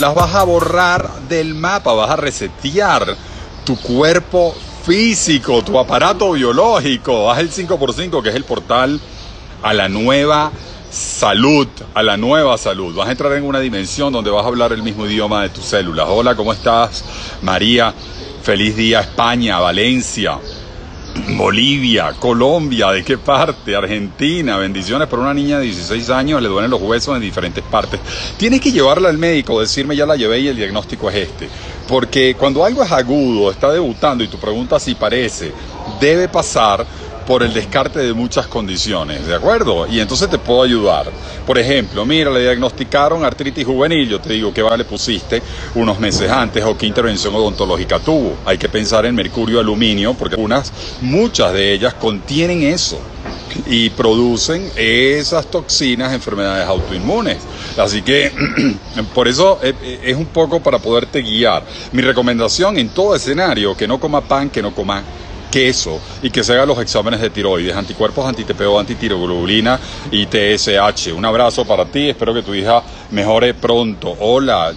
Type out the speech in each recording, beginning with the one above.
las vas a borrar del mapa, vas a resetear tu cuerpo físico, tu aparato biológico. Haz el 5x5, que es el portal a la nueva salud, a la nueva salud. Vas a entrar en una dimensión donde vas a hablar el mismo idioma de tus células. Hola, ¿cómo estás, María? Feliz día, España, Valencia, Bolivia, Colombia, ¿de qué parte? Argentina, bendiciones por una niña de 16 años, le duelen los huesos en diferentes partes. Tienes que llevarla al médico, decirme ya la llevé y el diagnóstico es este. Porque cuando algo es agudo, está debutando y tu pregunta si parece, debe pasar por el descarte de muchas condiciones, ¿de acuerdo? Y entonces te puedo ayudar. Por ejemplo, mira, le diagnosticaron artritis juvenil, yo te digo qué vale pusiste unos meses antes o qué intervención odontológica tuvo. Hay que pensar en mercurio, aluminio, porque muchas de ellas contienen eso y producen esas toxinas, enfermedades autoinmunes. Así que por eso es un poco para poderte guiar. Mi recomendación en todo escenario, que no coma pan, que no coma queso y que se hagan los exámenes de tiroides, anticuerpos, anti-TPO, antitiroglobulina y TSH. Un abrazo para ti, espero que tu hija mejore pronto. Hola.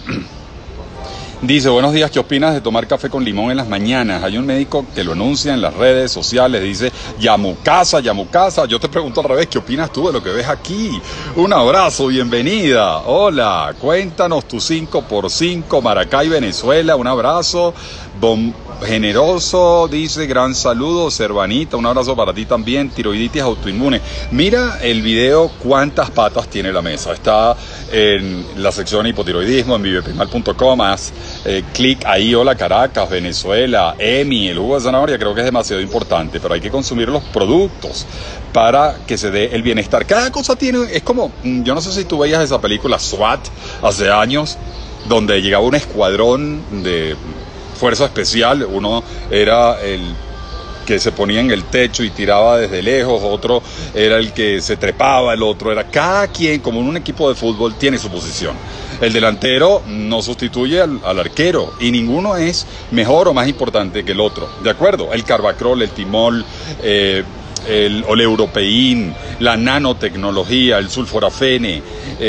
Dice, buenos días, ¿qué opinas de tomar café con limón en las mañanas? Hay un médico que lo anuncia en las redes sociales, dice, Yamucasa. Yo te pregunto al revés, ¿qué opinas tú de lo que ves aquí? Un abrazo, bienvenida. Hola, cuéntanos tu 5x5, Maracay, Venezuela, un abrazo. Generoso, dice, gran saludo, Cervanita, un abrazo para ti también, tiroiditis autoinmune. Mira el video cuántas patas tiene la mesa, está en la sección hipotiroidismo en viveprimal.com, haz clic ahí. Hola Caracas, Venezuela, Emi, el jugo de zanahoria creo que es demasiado importante, pero hay que consumir los productos para que se dé el bienestar. Cada cosa tiene, es como, yo no sé si tú veías esa película SWAT hace años, donde llegaba un escuadrón de fuerza especial, uno era el que se ponía en el techo y tiraba desde lejos, otro era el que se trepaba, el otro era, cada quien, como en un equipo de fútbol, tiene su posición. El delantero no sustituye al arquero y ninguno es mejor o más importante que el otro, ¿de acuerdo? El Carbacrol, el Timol, el Oleuropein, la nanotecnología, el sulforafene,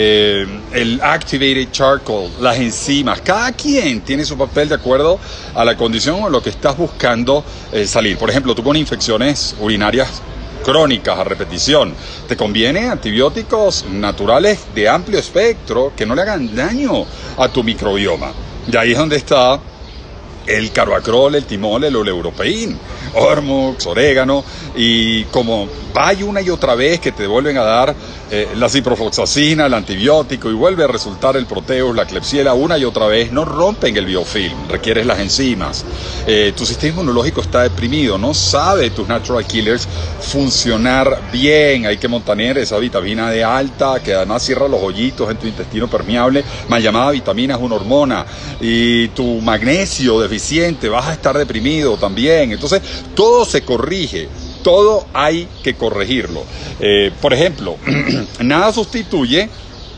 el activated charcoal, las enzimas, cada quien tiene su papel de acuerdo a la condición o lo que estás buscando salir. Por ejemplo, tú con infecciones urinarias crónicas a repetición, te conviene antibióticos naturales de amplio espectro que no le hagan daño a tu microbioma. Y ahí es donde está el Carbacrol, el Timol, el Oleuropein, Ormux, orégano, y como hay una y otra vez que te vuelven a dar la ciprofloxacina, el antibiótico, y vuelve a resultar el Proteus, la Klebsiella, una y otra vez, no rompen el biofilm, requieres las enzimas. Tu sistema inmunológico está deprimido, no sabe tus natural killers funcionar bien, hay que mantener esa vitamina D alta, que además cierra los hoyitos en tu intestino permeable, mal llamada vitamina, es una hormona, y tu magnesio deficiente, vas a estar deprimido también. Entonces, todo se corrige. Todo hay que corregirlo. Por ejemplo, nada sustituye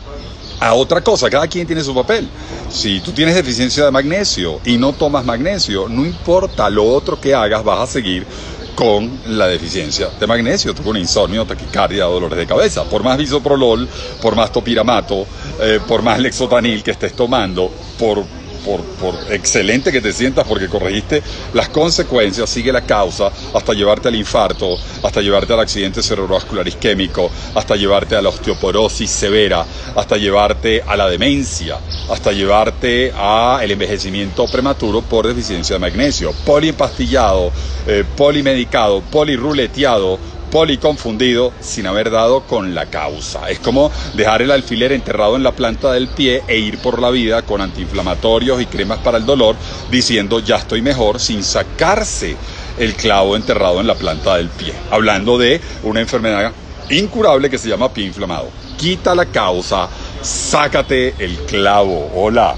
a otra cosa, cada quien tiene su papel. Si tú tienes deficiencia de magnesio y no tomas magnesio, no importa lo otro que hagas, vas a seguir con la deficiencia de magnesio, tú con insomnio, taquicardia, dolores de cabeza. Por más bisoprolol, por más topiramato, por más lexotanil que estés tomando, por excelente que te sientas porque corregiste las consecuencias, sigue la causa hasta llevarte al infarto, hasta llevarte al accidente cerebrovascular isquémico, hasta llevarte a la osteoporosis severa, hasta llevarte a la demencia, hasta llevarte al envejecimiento prematuro por deficiencia de magnesio. Poliempastillado, polimedicado, poliruleteado, policonfundido sin haber dado con la causa. Es como dejar el alfiler enterrado en la planta del pie e ir por la vida con antiinflamatorios y cremas para el dolor diciendo ya estoy mejor sin sacarse el clavo enterrado en la planta del pie. Hablando de una enfermedad incurable que se llama pie inflamado. Quita la causa, sácate el clavo. Hola.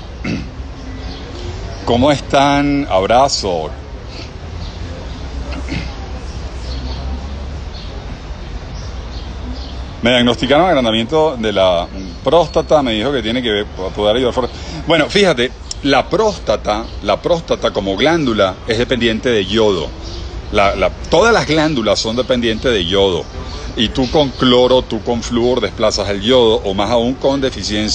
¿Cómo están? Abrazo. Me diagnosticaron agrandamiento de la próstata, me dijo que tiene que poder ayudar. Bueno, fíjate, la próstata como glándula es dependiente de yodo. Todas las glándulas son dependientes de yodo. Y tú con cloro, tú con flúor desplazas el yodo, o más aún con deficiencia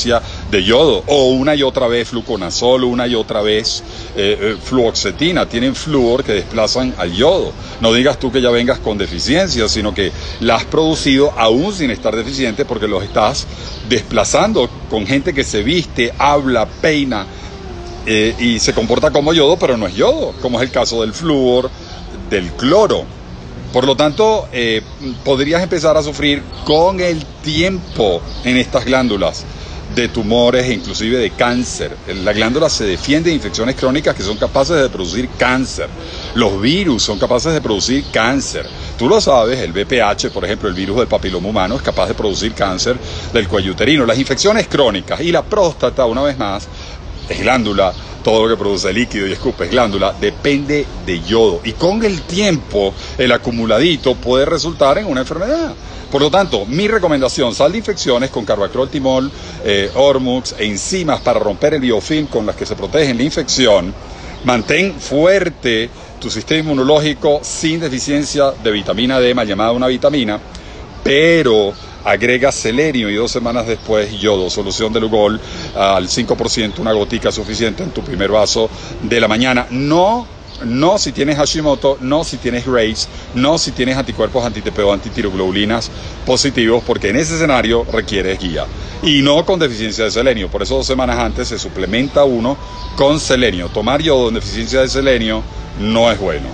de yodo, o una y otra vez fluconazol, una y otra vez fluoxetina. Tienen flúor que desplazan al yodo. No digas tú que ya vengas con deficiencia, sino que la has producido aún sin estar deficiente, porque los estás desplazando con gente que se viste, habla, peina y se comporta como yodo, pero no es yodo, como es el caso del flúor, del cloro. Por lo tanto, podrías empezar a sufrir con el tiempo en estas glándulas de tumores e inclusive de cáncer. La glándula se defiende de infecciones crónicas que son capaces de producir cáncer. Los virus son capaces de producir cáncer. Tú lo sabes, el VPH, por ejemplo, el virus del papiloma humano, es capaz de producir cáncer del cuello uterino. Las infecciones crónicas y la próstata, una vez más, es glándula. Todo lo que produce líquido y escupe es glándula, depende de yodo. Y con el tiempo, el acumuladito puede resultar en una enfermedad. Por lo tanto, mi recomendación, sal de infecciones con carbacrol, timol, Ormux e enzimas para romper el biofilm con las que se protegen la infección. Mantén fuerte tu sistema inmunológico sin deficiencia de vitamina D, mal llamada una vitamina, pero agrega selenio y 2 semanas después yodo, solución de Lugol al 5%, una gotica suficiente en tu primer vaso de la mañana. No si tienes Hashimoto, no si tienes Graves, no si tienes anticuerpos anti-TPO, antitiroglobulines positivos, porque en ese escenario requieres guía. Y no con deficiencia de selenio, por eso 2 semanas antes se suplementa uno con selenio. Tomar yodo en deficiencia de selenio no es bueno.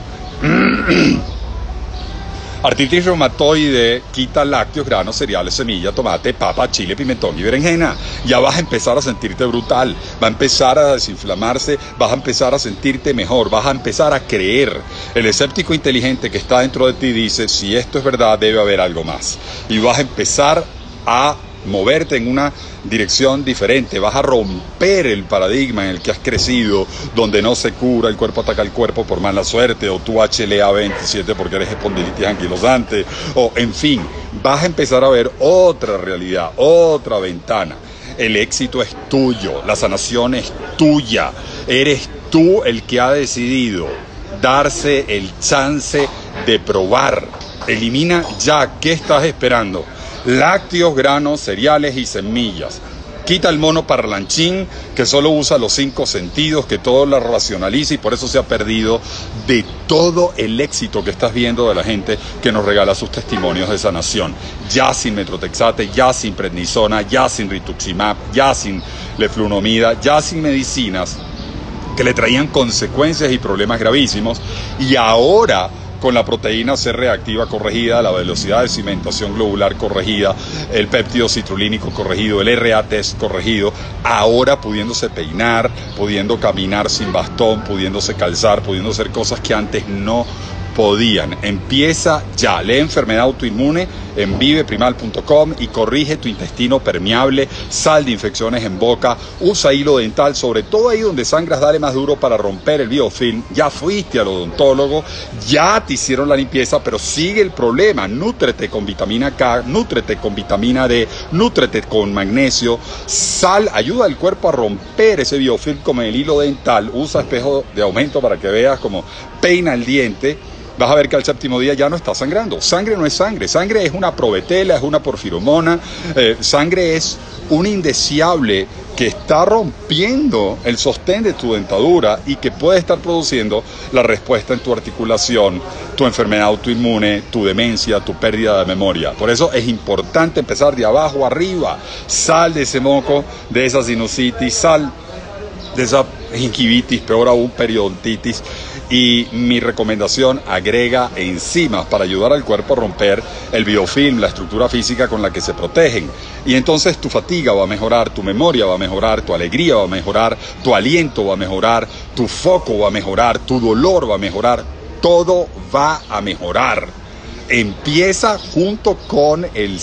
Artritis reumatoide, quita lácteos, granos, cereales, semilla, tomate, papa, chile, pimentón y berenjena. Ya vas a empezar a sentirte brutal, va a empezar a desinflamarse, vas a empezar a sentirte mejor, vas a empezar a creer. El escéptico inteligente que está dentro de ti dice, si esto es verdad, debe haber algo más. Y vas a empezar a moverte en una dirección diferente, vas a romper el paradigma en el que has crecido, donde no se cura, el cuerpo ataca al cuerpo por mala suerte, o tú HLA-27 porque eres espondilitis anquilosante, o en fin, vas a empezar a ver otra realidad, otra ventana. El éxito es tuyo, la sanación es tuya, eres tú el que ha decidido darse el chance de probar. Elimina ya, ¿qué estás esperando? Lácteos, granos, cereales y semillas. Quita el mono parlanchín que solo usa los 5 sentidos, que todo lo racionaliza, y por eso se ha perdido de todo el éxito que estás viendo de la gente que nos regala sus testimonios de sanación. Ya sin metrotexate, ya sin prednisona, ya sin rituximab, ya sin leflunomida, ya sin medicinas que le traían consecuencias y problemas gravísimos, y ahora con la proteína C reactiva corregida, la velocidad de cimentación globular corregida, el péptido citrulínico corregido, el RA-test corregido, ahora pudiéndose peinar, pudiendo caminar sin bastón, pudiéndose calzar, pudiendo hacer cosas que antes no podían. Empieza ya. Lee Enfermedad Autoinmune en viveprimal.com y corrige tu intestino permeable, sal de infecciones en boca, usa hilo dental, sobre todo ahí donde sangras, dale más duro para romper el biofilm. Ya fuiste al odontólogo, ya te hicieron la limpieza, pero sigue el problema. Nútrete con vitamina K, nútrete con vitamina D, nútrete con magnesio, sal, ayuda al cuerpo a romper ese biofilm con el hilo dental, usa espejo de aumento para que veas cómo peina el diente. Vas a ver que al 7º día ya no está sangrando. Sangre no es sangre, sangre es una provetela, es una porfiromona, sangre es un indeseable que está rompiendo el sostén de tu dentadura y que puede estar produciendo la respuesta en tu articulación, tu enfermedad autoinmune, tu demencia, tu pérdida de memoria. Por eso es importante empezar de abajo arriba. Sal de ese moco, de esa sinusitis, sal de esa gingivitis, peor aún periodontitis. Y mi recomendación, agrega enzimas para ayudar al cuerpo a romper el biofilm, la estructura física con la que se protegen. Y entonces tu fatiga va a mejorar, tu memoria va a mejorar, tu alegría va a mejorar, tu aliento va a mejorar, tu foco va a mejorar, tu dolor va a mejorar, todo va a mejorar. Empieza junto con el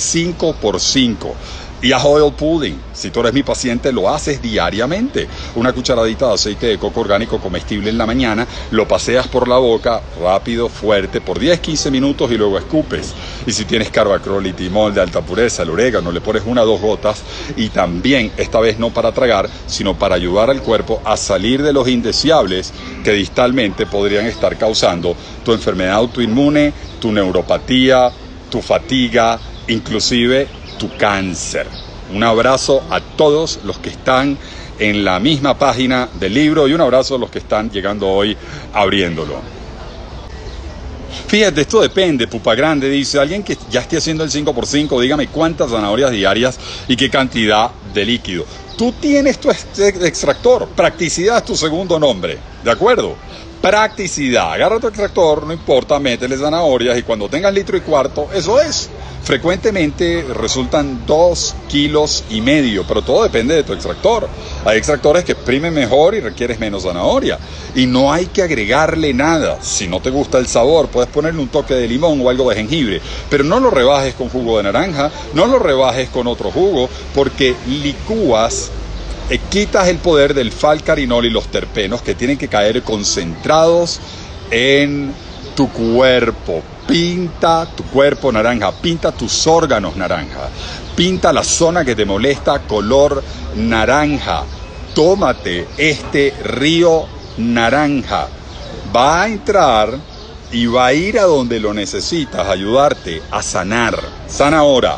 5x5. Y a oil pulling, si tú eres mi paciente, lo haces diariamente. Una cucharadita de aceite de coco orgánico comestible en la mañana, lo paseas por la boca, rápido, fuerte, por 10-15 minutos y luego escupes. Y si tienes carbacrol y timol de alta pureza, el orégano, le pones 1 o 2 gotas, y también, esta vez no para tragar, sino para ayudar al cuerpo a salir de los indeseables que distalmente podrían estar causando tu enfermedad autoinmune, tu neuropatía, tu fatiga, inclusive tu cáncer. Un abrazo a todos los que están en la misma página del libro y un abrazo a los que están llegando hoy abriéndolo. Fíjate, esto depende. Pupa Grande dice, alguien que ya esté haciendo el 5x5, dígame cuántas zanahorias diarias y qué cantidad de líquido. Tú tienes tu extractor, practicidad es tu segundo nombre, ¿de acuerdo? Practicidad, agarra tu extractor, no importa, métele zanahorias y cuando tengas 1,4 litros, eso es. Frecuentemente resultan 2,5 kilos, pero todo depende de tu extractor. Hay extractores que exprimen mejor y requieres menos zanahoria. Y no hay que agregarle nada. Si no te gusta el sabor, puedes ponerle un toque de limón o algo de jengibre. Pero no lo rebajes con jugo de naranja, no lo rebajes con otro jugo, porque licúas, quitas el poder del falcarinol y los terpenos que tienen que caer concentrados en tu cuerpo. Pinta tu cuerpo naranja, pinta tus órganos naranja, pinta la zona que te molesta color naranja. Tómate este río naranja. Va a entrar y va a ir a donde lo necesitas, ayudarte a sanar. Sana ahora.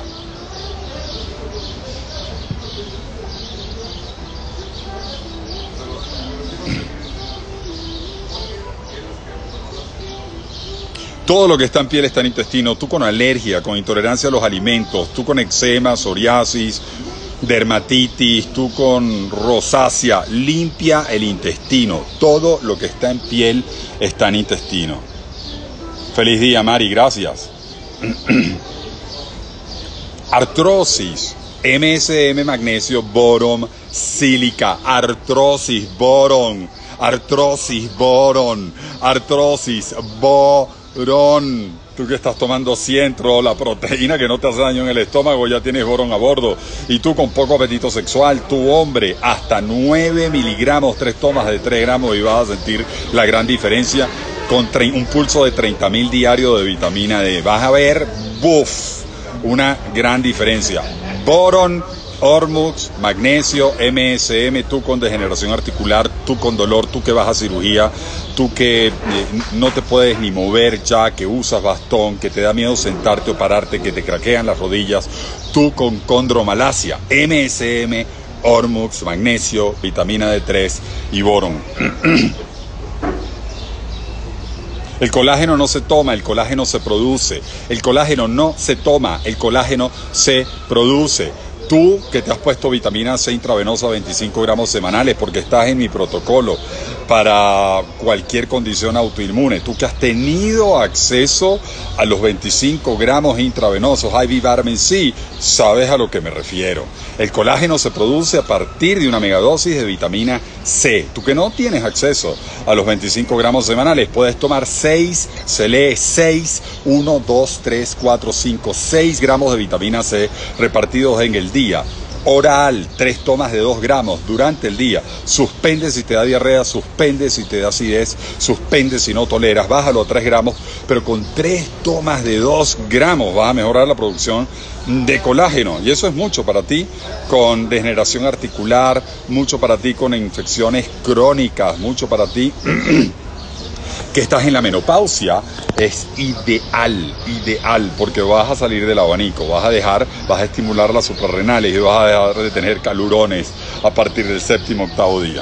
Todo lo que está en piel está en intestino. Tú con alergia, con intolerancia a los alimentos, tú con eczema, psoriasis, dermatitis, tú con rosácea, limpia el intestino. Todo lo que está en piel está en intestino. Feliz día, Mari, gracias. Artrosis, MSM, magnesio, boron, sílica, artrosis, boron, artrosis, boron, artrosis, boron. Tú que estás tomando Cientro, la proteína que no te hace daño en el estómago, ya tienes borón a bordo. Y tú con poco apetito sexual, tu hombre, hasta 9 miligramos, 3 tomas de 3 gramos y vas a sentir la gran diferencia con un pulso de 30.000 diario de vitamina D. Vas a ver, ¡buf!, una gran diferencia. Borón, Ormux, magnesio, MSM, tú con degeneración articular, tú con dolor, tú que vas a cirugía, tú que no te puedes ni mover ya, que usas bastón, que te da miedo sentarte o pararte, que te craquean las rodillas, tú con condromalacia, MSM, Ormux, magnesio, vitamina D3 y borón. El colágeno no se toma, el colágeno se produce. El colágeno no se toma, el colágeno se produce. Tú que te has puesto vitamina C intravenosa 25 gramos semanales porque estás en mi protocolo para cualquier condición autoinmune, tú que has tenido acceso a los 25 gramos intravenosos IV Vitamin C, sabes a lo que me refiero. El colágeno se produce a partir de una megadosis de vitamina C. Tú que no tienes acceso a los 25 gramos semanales, puedes tomar 6, se lee 6, 1, 2, 3, 4, 5, 6 gramos de vitamina C repartidos en el día. Oral, 3 tomas de 2 gramos durante el día. Suspende si te da diarrea, suspende si te da acidez, suspende si no toleras, bájalo a 3 gramos, pero con 3 tomas de 2 gramos vas a mejorar la producción de colágeno. Y eso es mucho para ti con degeneración articular, mucho para ti con infecciones crónicas, mucho para ti que estás en la menopausia. Es ideal, porque vas a salir del abanico, vas a estimular las suprarrenales y vas a dejar de tener calurones a partir del 7º, 8º día.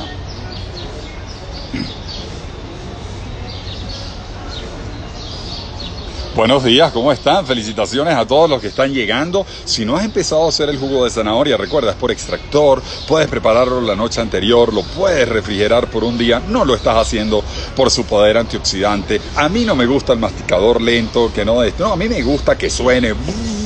Buenos días, ¿cómo están? Felicitaciones a todos los que están llegando. Si no has empezado a hacer el jugo de zanahoria, recuerda, es por extractor, puedes prepararlo la noche anterior, lo puedes refrigerar por un día, no lo estás haciendo por su poder antioxidante. A mí no me gusta el masticador lento, a mí me gusta que suene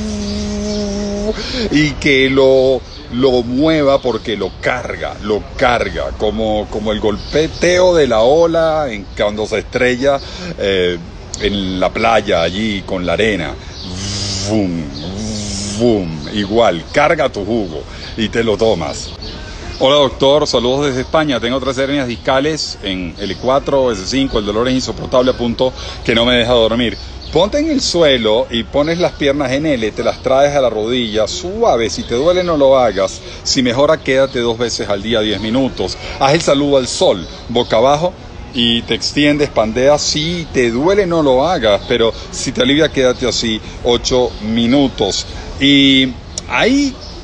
y que lo mueva porque lo carga, como el golpeteo de la ola cuando se estrella en la playa allí con la arena. Vum, vum, igual, carga tu jugo y te lo tomas. Hola doctor, saludos desde España. Tengo 3 hernias discales en L4, S5, el dolor es insoportable a punto que no me deja dormir. Ponte en el suelo y pones las piernas en L, te las traes a la rodilla, suave, si te duele no lo hagas, si mejora quédate 2 veces al día 10 minutos. Haz el saludo al sol, boca abajo, y te extiendes, pandeas. Si te duele no lo hagas, pero si te alivia quédate así 8 minutos. Y ahí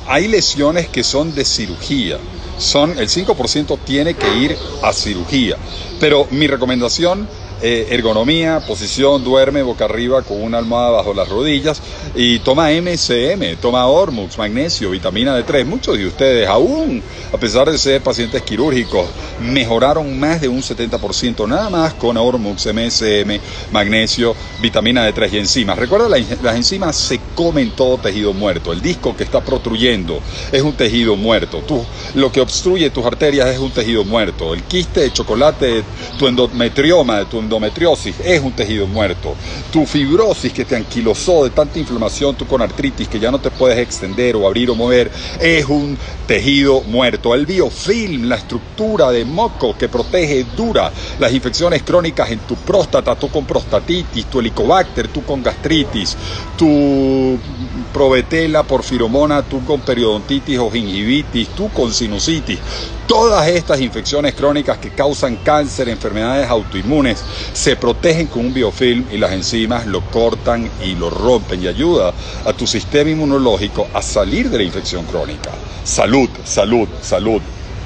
hay lesiones que son de cirugía. El 5% tiene que ir a cirugía. Pero mi recomendación, ergonomía, posición, duerme boca arriba con una almohada bajo las rodillas y toma MCM, toma Ormux, magnesio, vitamina D3. Muchos de ustedes, aún a pesar de ser pacientes quirúrgicos, mejoraron más de un 70% nada más con Ormux, MCM, magnesio, vitamina D3 y enzimas. Recuerda, las enzimas se comen todo tejido muerto. El disco que está protruyendo es un tejido muerto. Lo que obstruye tus arterias es un tejido muerto. El quiste de chocolate, tu endometrioma, de tu endometriosis, es un tejido muerto. Tu fibrosis que te anquilosó de tanta inflamación, tú con artritis que ya no te puedes extender o abrir o mover, es un tejido muerto. El biofilm, la estructura de moco que protege dura las infecciones crónicas en tu próstata, tú con prostatitis, tu helicobacter, tú con gastritis, tu provetela, porfiromona, tú con periodontitis o gingivitis, tú con sinusitis. Todas estas infecciones crónicas que causan cáncer, enfermedades autoinmunes, se protegen con un biofilm y las enzimas lo cortan y lo rompen y ayuda a tu sistema inmunológico a salir de la infección crónica. Salud, salud, salud.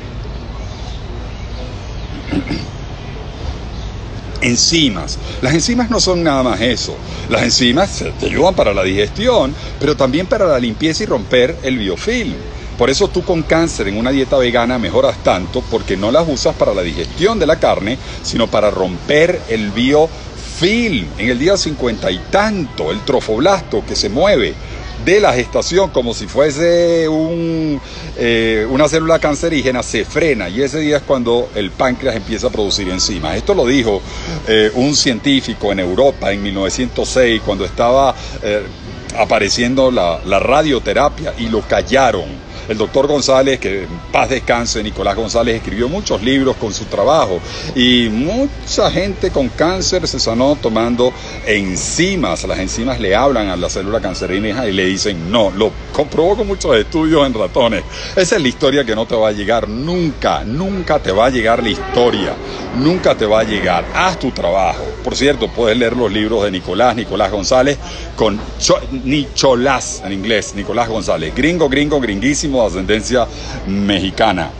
Enzimas. Las enzimas no son nada más eso. Las enzimas te ayudan para la digestión, pero también para la limpieza y romper el biofilm. Por eso tú con cáncer en una dieta vegana mejoras tanto, porque no las usas para la digestión de la carne, sino para romper el biofilm. En el día 50 y tanto, el trofoblasto que se mueve de la gestación como si fuese una célula cancerígena se frena, y ese día es cuando el páncreas empieza a producir enzimas. Esto lo dijo un científico en Europa en 1906, cuando estaba apareciendo la radioterapia, y lo callaron. El doctor González, que en paz descanse, Nicolás González, escribió muchos libros con su trabajo, y mucha gente con cáncer se sanó tomando enzimas. Las enzimas le hablan a la célula cancerígena y le dicen no. Lo comprobó con muchos estudios en ratones. Esa es la historia que no te va a llegar nunca. Nunca te va a llegar la historia. Nunca te va a llegar. Haz tu trabajo. Por cierto, puedes leer los libros de Nicolás González, con Nicholás en inglés, Nicolás González. Gringuísimo, de ascendencia mexicana.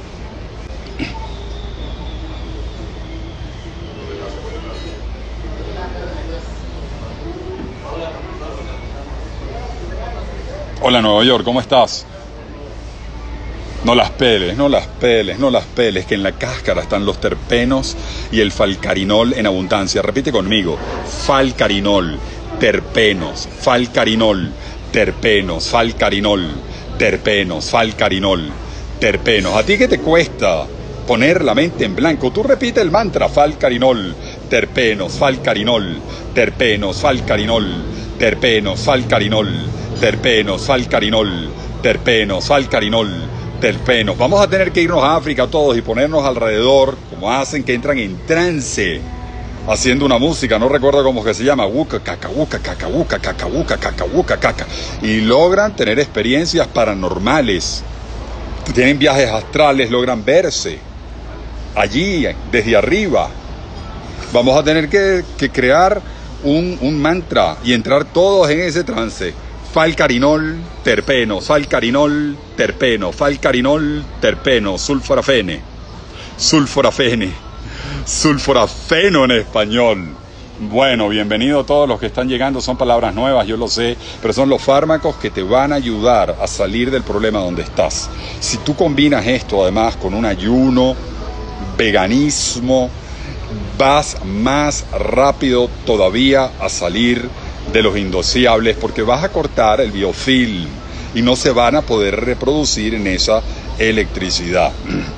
Hola Nueva York, ¿cómo estás? No las peles, que en la cáscara están los terpenos y el falcarinol en abundancia. Repite conmigo: falcarinol, terpenos, falcarinol, terpenos, falcarinol, terpenos, falcarinol, terpenos. ¿A ti qué te cuesta poner la mente en blanco? Tú repite el mantra: falcarinol, terpenos, falcarinol, terpenos, falcarinol, terpenos, falcarinol, terpenos, falcarinol, terpenos, falcarinol, terpenos. Vamos a tener que irnos a África todos y ponernos alrededor, como hacen, que entran en trance, haciendo una música, no recuerdo cómo que se llama, wuka, caca, wuka, caca, wuka, caca, wuka, caca, wuka, caca, y logran tener experiencias paranormales, tienen viajes astrales, logran verse allí, desde arriba. Vamos a tener que crear un mantra y entrar todos en ese trance. Falcarinol, terpeno, falcarinol, terpeno, falcarinol, terpeno, sulforafene, sulforafene, sulforafeno en español. Bueno, bienvenido a todos los que están llegando. Son palabras nuevas, yo lo sé, pero son los fármacos que te van a ayudar a salir del problema donde estás. Si tú combinas esto además con un ayuno, veganismo, vas más rápido todavía a salir de los indeseables, porque vas a cortar el biofilm y no se van a poder reproducir en esa electricidad.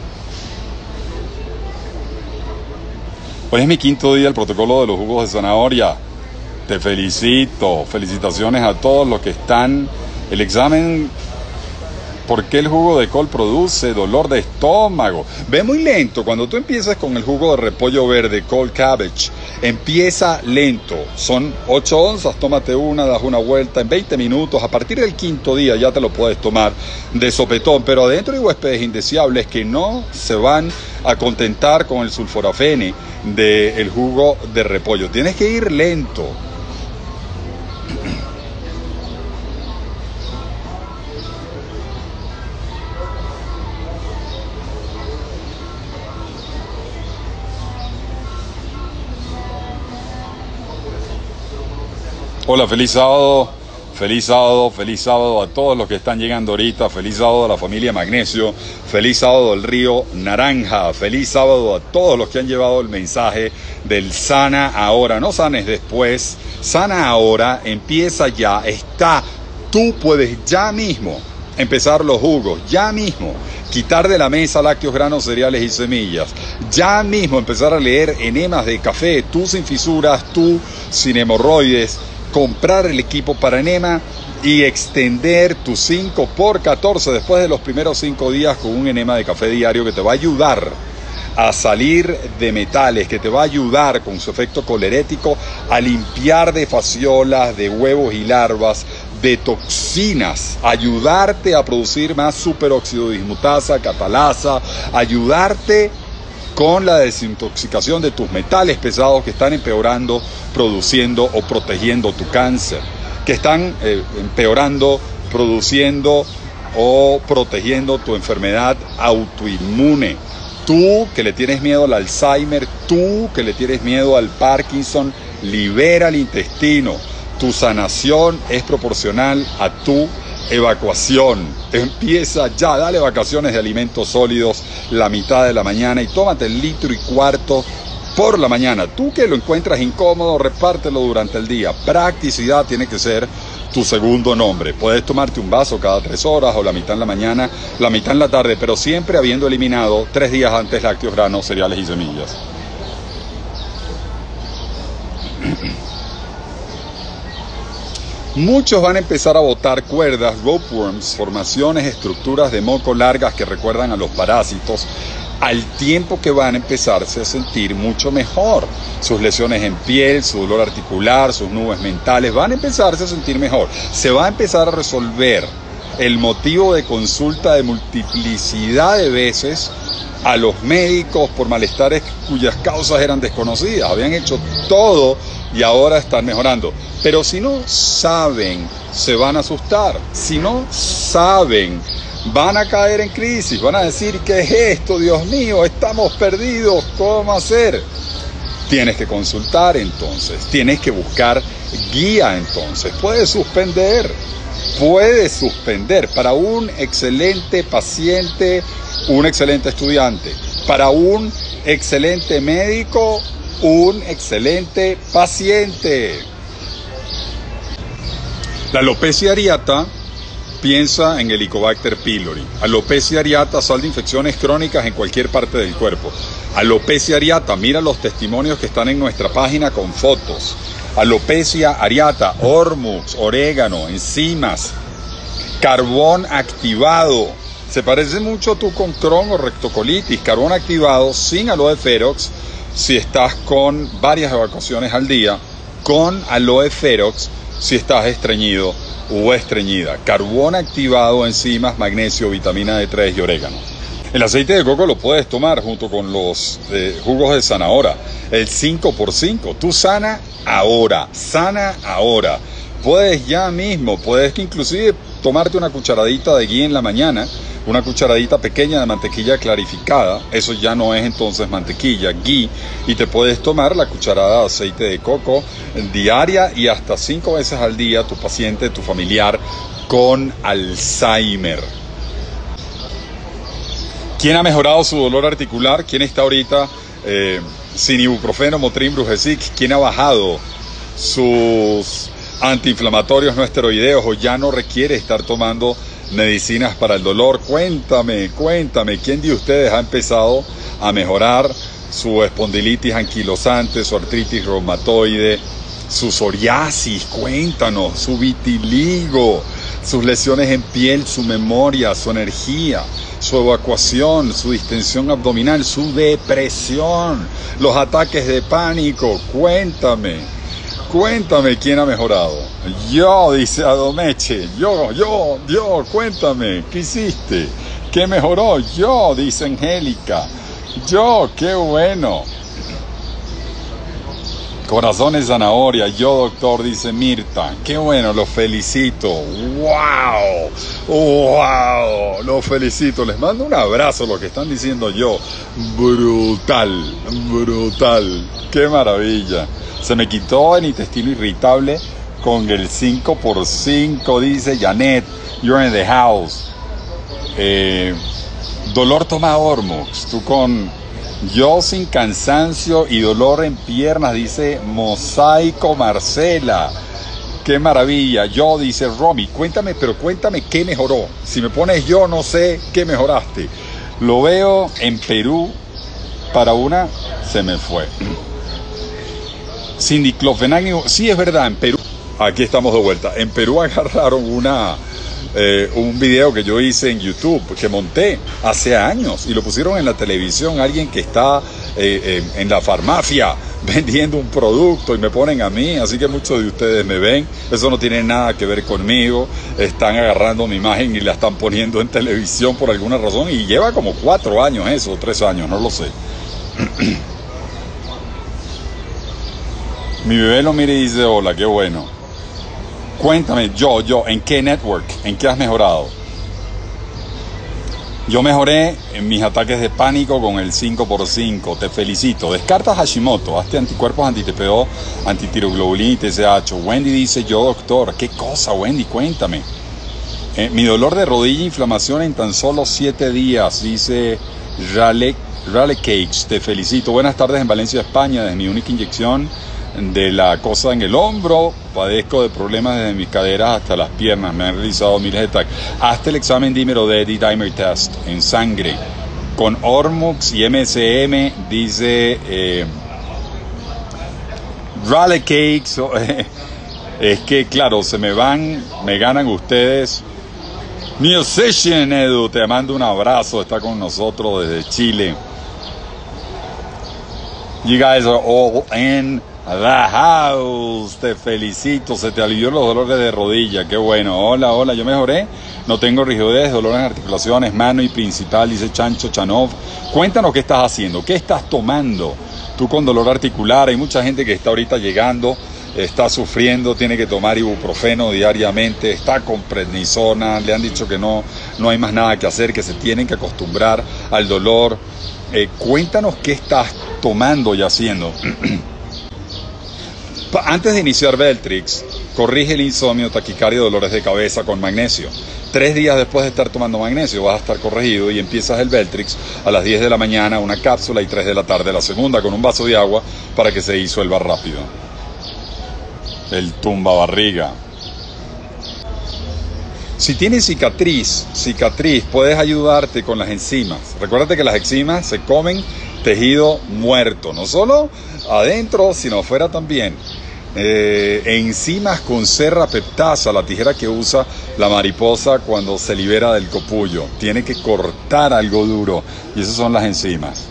Hoy es mi quinto día del protocolo de los jugos de zanahoria. Te felicito, felicitaciones a todos los que están. El examen: ¿por qué el jugo de col produce dolor de estómago? Ve muy lento. Cuando tú empiezas con el jugo de repollo verde, cold cabbage, empieza lento. Son 8 onzas, tómate una, das una vuelta en 20 minutos. A partir del quinto día ya te lo puedes tomar de sopetón. Pero adentro hay huéspedes indeseables que no se van a contentar con el sulforafene del jugo de repollo. Tienes que ir lento. Hola, feliz sábado. Feliz sábado, feliz sábado a todos los que están llegando ahorita, feliz sábado a la familia Magnesio, feliz sábado al Río Naranja, feliz sábado a todos los que han llevado el mensaje del sana ahora, no sanes después, sana ahora, empieza ya, está, tú puedes ya mismo empezar los jugos, ya mismo quitar de la mesa lácteos, granos, cereales y semillas, ya mismo empezar a leer enemas de café, tú sin fisuras, tú sin hemorroides, comprar el equipo para enema y extender tu 5x14 después de los primeros 5 días con un enema de café diario que te va a ayudar a salir de metales, que te va a ayudar con su efecto colerético a limpiar de fasciolas, de huevos y larvas, de toxinas, ayudarte a producir más superóxido dismutasa, catalasa, ayudarte con la desintoxicación de tus metales pesados que están empeorando, produciendo o protegiendo tu cáncer, que están empeorando, produciendo o protegiendo tu enfermedad autoinmune. Tú que le tienes miedo al Alzheimer, tú que le tienes miedo al Parkinson, libera el intestino. Tu sanación es proporcional a tu evacuación. Empieza ya, dale vacaciones de alimentos sólidos la mitad de la mañana y tómate el 1,25 litros por la mañana. Tú que lo encuentras incómodo, repártelo durante el día. Practicidad tiene que ser tu segundo nombre. Puedes tomarte un vaso cada 3 horas o la mitad en la mañana, la mitad en la tarde, pero siempre habiendo eliminado 3 días antes lácteos, granos, cereales y semillas. Muchos van a empezar a botar cuerdas, ropeworms, formaciones, estructuras de moco largas que recuerdan a los parásitos, al tiempo que van a empezarse a sentir mucho mejor. Sus lesiones en piel, su dolor articular, sus nubes mentales, van a empezarse a sentir mejor. Se va a empezar a resolver el motivo de consulta de multiplicidad de veces a los médicos por malestares cuyas causas eran desconocidas. Habían hecho todo y ahora están mejorando. Pero si no saben, se van a asustar. Si no saben, van a caer en crisis. Van a decir, ¿qué es esto? Dios mío, estamos perdidos. ¿Cómo hacer? Tienes que consultar entonces. Tienes que buscar guía entonces. Puedes suspender. Para un excelente paciente, un excelente estudiante. Para un excelente médico, un excelente paciente. La alopecia areata, piensa en Helicobacter pylori. Alopecia areata, sal de infecciones crónicas en cualquier parte del cuerpo. Alopecia areata, mira los testimonios que están en nuestra página con fotos. Alopecia areata, ormux, orégano, enzimas, carbón activado. Se parece mucho tú con Crohn o rectocolitis. Carbón activado sin aloe ferox, si estás con varias evacuaciones al día, con aloe ferox si estás estreñido o estreñida. Carbón activado, enzimas, magnesio, vitamina D3 y orégano. El aceite de coco lo puedes tomar junto con los jugos de zanahoria. El 5x5. Tú sana ahora. Puedes ya mismo, puedes inclusive tomarte una cucharadita de ghee en la mañana, una cucharadita pequeña de mantequilla clarificada, eso ya no es entonces mantequilla, ghee, y te puedes tomar la cucharada de aceite de coco diaria y hasta 5 veces al día tu paciente, tu familiar con Alzheimer. ¿Quién ha mejorado su dolor articular? ¿Quién está ahorita sin ibuprofeno, Motrin, Brugesic? ¿Quién ha bajado sus antiinflamatorios no esteroideos o ya no requiere estar tomando medicinas para el dolor? Cuéntame, ¿quién de ustedes ha empezado a mejorar su espondilitis anquilosante, su artritis reumatoide, su psoriasis? Cuéntanos, su vitiligo, sus lesiones en piel, su memoria, su energía, su evacuación, su distensión abdominal, su depresión, los ataques de pánico. Cuéntame quién ha mejorado. Yo, dice Adomeche. Yo, cuéntame, ¿qué hiciste? ¿Qué mejoró? Yo, dice Angélica. Yo, qué bueno. Corazones zanahoria, yo doctor, dice Mirta. Qué bueno, los felicito. ¡Wow! Los felicito. Les mando un abrazo, lo que están diciendo yo. Brutal. Qué maravilla. Se me quitó el intestino irritable con el 5x5, dice Janet, you're in the house. Dolor toma Ormux, tú con yo sin cansancio y dolor en piernas, dice Mosaico Marcela. Qué maravilla. Yo, dice Romy, cuéntame qué mejoró. Si me pones yo, no sé qué mejoraste. Lo veo en Perú, para una, se me fue. Sindiclofenac, sí es verdad, en Perú, aquí estamos de vuelta. En Perú agarraron un video que yo hice en YouTube, que monté hace años, y lo pusieron en la televisión, alguien que está en la farmacia vendiendo un producto y me ponen a mí, así que muchos de ustedes me ven, eso no tiene nada que ver conmigo, están agarrando mi imagen y la están poniendo en televisión por alguna razón y lleva como 4 años eso, 3 años, no lo sé. Mi bebé lo mira y dice hola, qué bueno. Cuéntame, ¿en qué network? ¿En qué has mejorado? Yo mejoré en mis ataques de pánico con el 5x5. Te felicito. Descarta Hashimoto. Hazte anticuerpos anti-TPO, antitiroglobulina y TSH. Wendy dice, yo doctor. ¿Qué cosa, Wendy? Cuéntame. Mi dolor de rodilla, inflamación en tan solo 7 días. Dice Rale Cakes. Te felicito. Buenas tardes en Valencia, España. Desde mi única inyección de la cosa en el hombro, padezco de problemas desde mis caderas hasta las piernas, me han realizado miles de TAC. Hazte el examen dímero de D-dimer test en sangre con Ormux y MSM, dice Raleigh Cakes. Es que claro, me ganan ustedes. Musician Edu, te mando un abrazo, está con nosotros desde Chile. You guys are all in the house. Te felicito, se te alivió los dolores de rodilla, qué bueno. Hola, yo mejoré, no tengo rigidez, dolores en articulaciones, mano y principal, dice Chancho Chanov. Cuéntanos qué estás haciendo, qué estás tomando tú con dolor articular. Hay mucha gente que está ahorita llegando, está sufriendo, tiene que tomar ibuprofeno diariamente, está con prednisona, le han dicho que no hay más nada que hacer, que se tienen que acostumbrar al dolor. Cuéntanos qué estás tomando y haciendo. Antes de iniciar Beltrix, corrige el insomnio, taquicardia y dolores de cabeza con magnesio. 3 días después de estar tomando magnesio vas a estar corregido y empiezas el Beltrix a las 10 de la mañana, una cápsula, y 3 de la tarde la segunda con un vaso de agua para que se disuelva rápido. El tumba barriga. Si tienes cicatriz, puedes ayudarte con las enzimas. Recuérdate que las enzimas se comen tejido muerto, no solo adentro, sino afuera también. Enzimas con serrapeptasa, la tijera que usa la mariposa cuando se libera del copullo. Tiene que cortar algo duro y esas son las enzimas.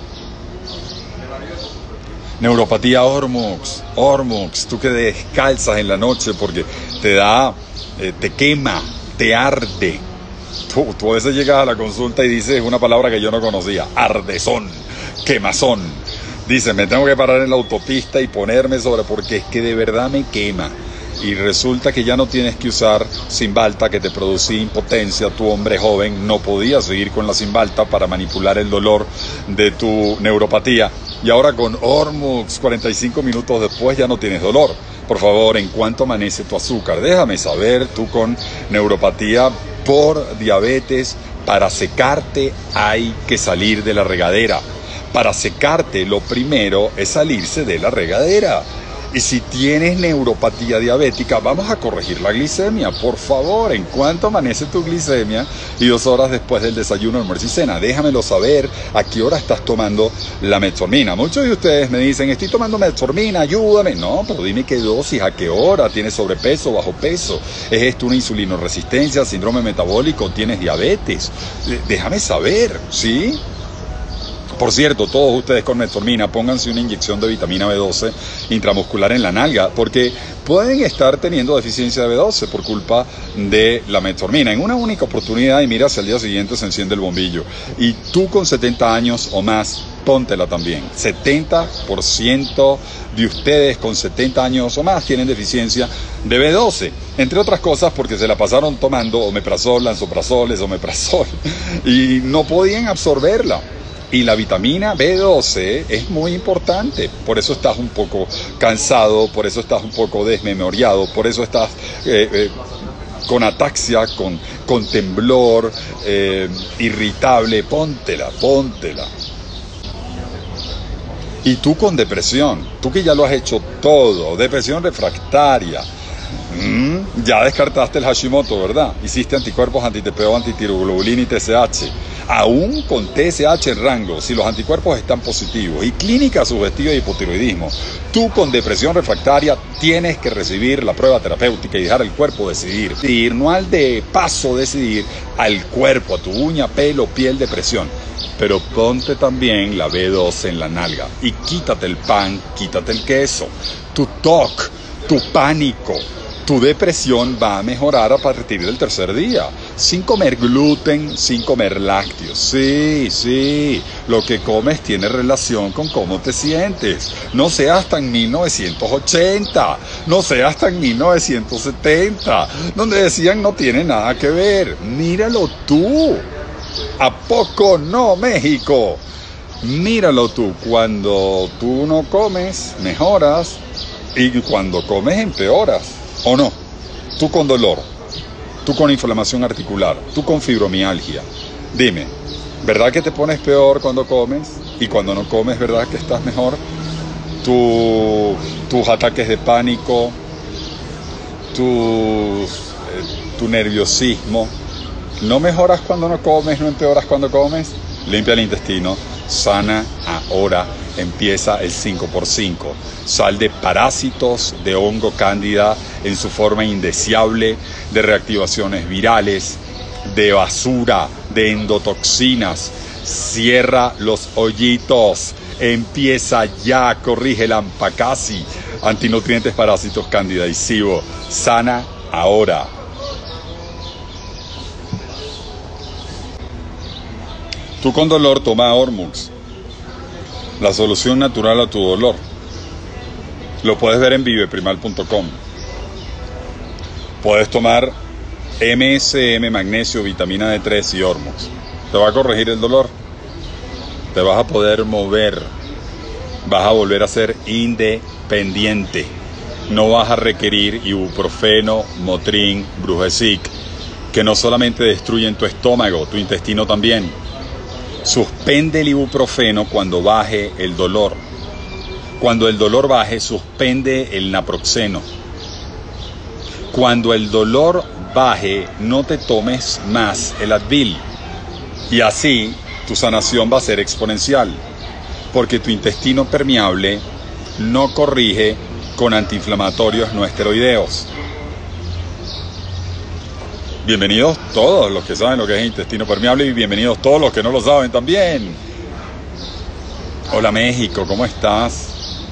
Neuropatía Ormux, tú que descalzas en la noche porque te da, te quema, te arde. Tú a veces llegas a la consulta y dices una palabra que yo no conocía, ardezón, quemazón. Dice, me tengo que parar en la autopista y ponerme sobre porque es que de verdad me quema. Y resulta que ya no tienes que usar Cymbalta, que te producía impotencia. Tu hombre joven no podía seguir con la Cymbalta para manipular el dolor de tu neuropatía. Y ahora con Ormux, 45 minutos después ya no tienes dolor. Por favor, ¿en cuánto amanece tu azúcar? Déjame saber, tú con neuropatía por diabetes, para secarte hay que salir de la regadera. Para secarte, lo primero es salirse de la regadera. Y si tienes neuropatía diabética, vamos a corregir la glicemia, por favor. ¿En cuánto amanece tu glicemia? Y 2 horas después del desayuno, almuerzo y cena. Déjamelo saber a qué hora estás tomando la metformina. Muchos de ustedes me dicen, estoy tomando metformina, ayúdame. No, pero dime qué dosis, a qué hora. ¿Tienes sobrepeso, bajo peso? ¿Es esto una insulinoresistencia, síndrome metabólico? ¿Tienes diabetes? Déjame saber, ¿sí? Por cierto, todos ustedes con metformina, pónganse una inyección de vitamina B12 intramuscular en la nalga, porque pueden estar teniendo deficiencia de B12 por culpa de la metformina. En una única oportunidad, y mira, si al día siguiente se enciende el bombillo. Y tú con 70 años o más, póntela también. 70% de ustedes con 70 años o más tienen deficiencia de B12, entre otras cosas porque se la pasaron tomando omeprazol, lansoprazol, esomeprazol, y no podían absorberla. Y la vitamina B12 es muy importante, por eso estás un poco cansado, por eso estás un poco desmemoriado, por eso estás con ataxia, con temblor, irritable. Póntela. Y tú con depresión, tú que ya lo has hecho todo, depresión refractaria, ya descartaste el Hashimoto, ¿verdad? Hiciste anticuerpos anti-TPO, antitiroglobulina y TSH. Aún con TSH en rango, si los anticuerpos están positivos y clínica sugestiva de hipotiroidismo, tú con depresión refractaria tienes que recibir la prueba terapéutica y dejar al cuerpo decidir, no al de paso decidir, al cuerpo, a tu uña, pelo, piel, depresión. Pero ponte también la B12 en la nalga y quítate el pan, quítate el queso. Tu TOC, tu pánico, tu depresión va a mejorar a partir del tercer día. Sin comer gluten, sin comer lácteos. Sí, lo que comes tiene relación con cómo te sientes. No seas tan 1980, no seas tan 1970, donde decían no tiene nada que ver. Míralo tú. ¿A poco no, México? Míralo tú, cuando tú no comes, mejoras, y cuando comes, empeoras, ¿o no? Tú con dolor, tú con inflamación articular, tú con fibromialgia. Dime, ¿verdad que te pones peor cuando comes? Y cuando no comes, ¿verdad que estás mejor? Tus ataques de pánico, tu nerviosismo. ¿No mejoras cuando no comes? ¿No empeoras cuando comes? Limpia el intestino, sana ahora, empieza el 5x5. Sal de parásitos, de hongo cándida en su forma indeseable, de reactivaciones virales, de basura, de endotoxinas. Cierra los hoyitos, empieza ya, corrige el ampacasi, antinutrientes, parásitos, cándida y SIBO. Sana ahora. Tú con dolor toma Ormux, la solución natural a tu dolor. Lo puedes ver en viveprimal.com. Puedes tomar MSM, magnesio, vitamina D3 y Ormux. Te va a corregir el dolor. Te vas a poder mover. Vas a volver a ser independiente. No vas a requerir ibuprofeno, Motrin, Brugesic, que no solamente destruyen tu estómago, tu intestino también. Suspende el ibuprofeno cuando baje el dolor. Cuando el dolor baje, suspende el naproxeno. Cuando el dolor baje, no te tomes más el Advil. Y así, tu sanación va a ser exponencial. Porque tu intestino permeable no corrige con antiinflamatorios no esteroideos. Bienvenidos todos los que saben lo que es intestino permeable y bienvenidos todos los que no lo saben también. Hola México, ¿cómo estás?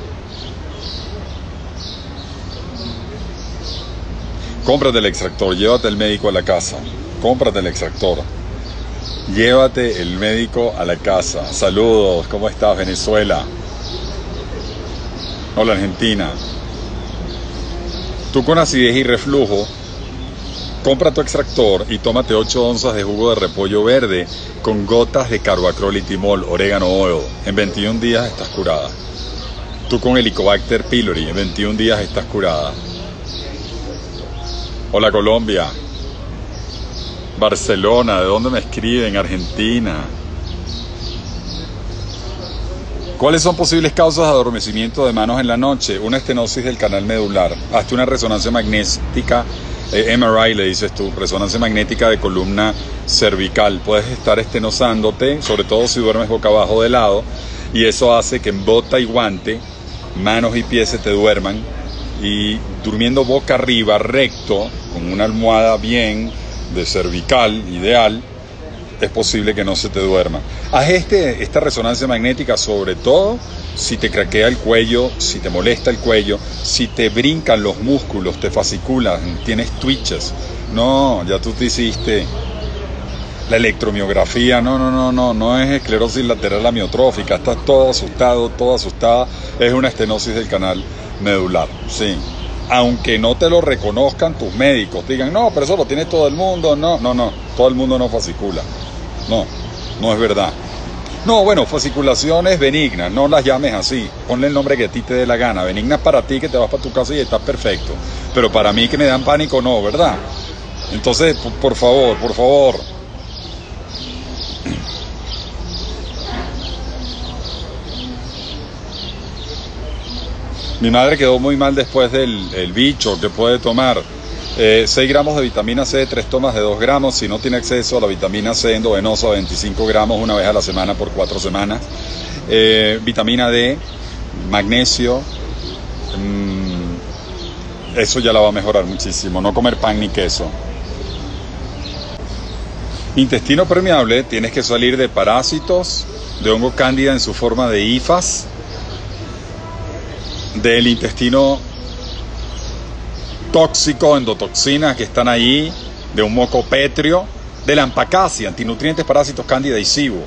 Cómprate el extractor, llévate el médico a la casa. Cómprate el extractor. Llévate el médico a la casa. Saludos, ¿cómo estás Venezuela? Hola Argentina. Tú con acidez y reflujo, compra tu extractor y tómate 8 onzas de jugo de repollo verde con gotas de carbacrol y timol, orégano oil. En 21 días estás curada. Tú con Helicobacter pylori, en 21 días estás curada. Hola Colombia. Barcelona, ¿de dónde me escriben? Argentina. ¿Cuáles son posibles causas de adormecimiento de manos en la noche? Una estenosis del canal medular. Hazte una resonancia magnética. MRI le dices tú, resonancia magnética de columna cervical. Puedes estar estenosándote, sobre todo si duermes boca abajo de lado, y eso hace que en bota y guante, manos y pies se te duerman, y durmiendo boca arriba, recto, con una almohada bien de cervical, ideal, es posible que no se te duerma. Haz esta resonancia magnética sobre todo si te craquea el cuello, si te molesta el cuello, si te brincan los músculos, te fasciculan, tienes twitches. No, ya tú te hiciste la electromiografía, no es esclerosis lateral amiotrófica, estás todo asustado, toda asustada, es una estenosis del canal medular, sí. Aunque no te lo reconozcan tus médicos, digan, no, pero eso lo tiene todo el mundo, no, todo el mundo no fascicula. No es verdad. No, bueno, fasciculaciones benignas, no las llames así. Ponle el nombre que a ti te dé la gana. Benignas para ti, que te vas para tu casa y estás perfecto. Pero para mí que me dan pánico, no, ¿verdad? Entonces, por favor, por favor. Mi madre quedó muy mal después del bicho que puede tomar. 6 gramos de vitamina C, 3 tomas de 2 gramos. Si no tiene acceso a la vitamina C endovenosa, 25 gramos una vez a la semana por 4 semanas. Vitamina D, magnesio. Eso ya la va a mejorar muchísimo. No comer pan ni queso. Intestino permeable, tienes que salir de parásitos, de hongo cándida en su forma de hifas, del intestino tóxico, endotoxinas que están ahí, de un moco pétreo, de la ampacasia, antinutrientes, parásitos, cándida y SIBO.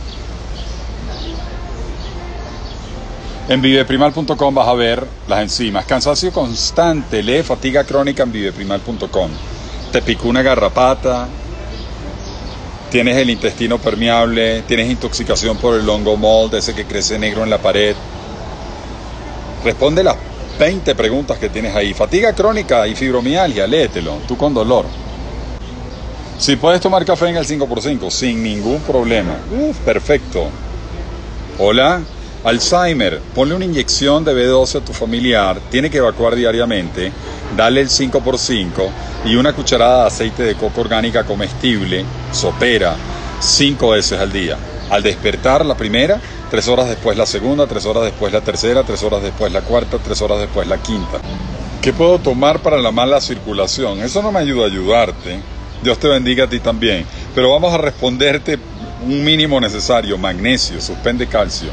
En viveprimal.com vas a ver las enzimas. Cansancio constante, lee fatiga crónica en viveprimal.com. Te picó una garrapata, tienes el intestino permeable, tienes intoxicación por el hongo mold, ese que crece negro en la pared. Responde las 20 preguntas que tienes ahí. Fatiga crónica y fibromialgia, léetelo, tú con dolor. Si puedes tomar café en el 5x5, sin ningún problema. Perfecto. Hola, Alzheimer, ponle una inyección de B12 a tu familiar, tiene que evacuar diariamente, dale el 5x5 y una cucharada de aceite de coco orgánica comestible, sopera, 5 veces al día. Al despertar la primera, 3 horas después la segunda, 3 horas después la tercera, 3 horas después la cuarta, 3 horas después la quinta. ¿Qué puedo tomar para la mala circulación? Eso no me ayuda a ayudarte. Dios te bendiga a ti también. Pero vamos a responderte un mínimo necesario. Magnesio, suspende calcio.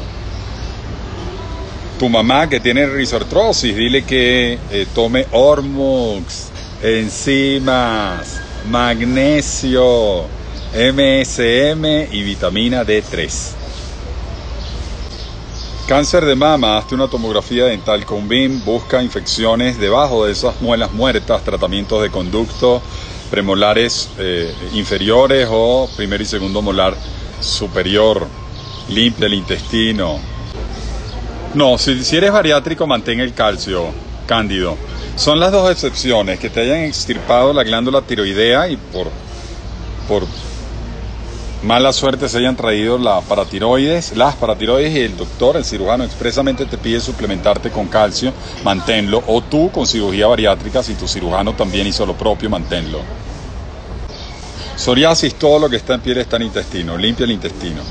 Tu mamá que tiene risartrosis, dile que tome Ormux, enzimas, magnesio, MSM y vitamina D3. Cáncer de mama, hazte una tomografía dental con BIM, busca infecciones debajo de esas muelas muertas, tratamientos de conducto, premolares inferiores o primer y segundo molar superior, limpia el intestino. No, si eres bariátrico, mantén el calcio, Cándido. Son las dos excepciones, que te hayan extirpado la glándula tiroidea y por mala suerte se hayan traído las paratiroides y el doctor, el cirujano, expresamente te pide suplementarte con calcio, manténlo. O tú con cirugía bariátrica, si tu cirujano también hizo lo propio, manténlo. Psoriasis, todo lo que está en piel está en intestino, limpia el intestino.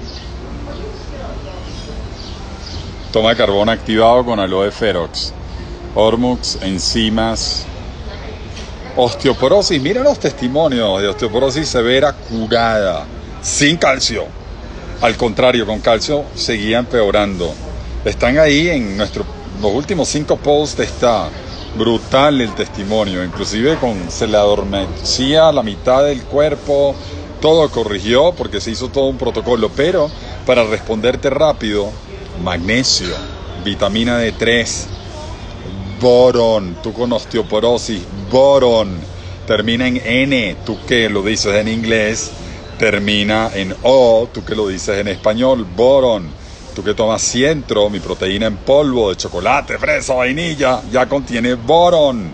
Toma carbón activado con aloe ferox, Ormux, enzimas, osteoporosis. Mira los testimonios de osteoporosis severa curada, sin calcio. Al contrario, con calcio seguía empeorando. Están ahí en los últimos 5 posts, está brutal el testimonio. Inclusive se le adormecía la mitad del cuerpo, todo corrigió porque se hizo todo un protocolo. Pero para responderte rápido, magnesio, vitamina D3, borón, tú con osteoporosis, borón, termina en N, tú que lo dices en inglés, termina en O, tú que lo dices en español, borón, tú que tomas Cientro, mi proteína en polvo de chocolate, fresa, vainilla, ya contiene borón.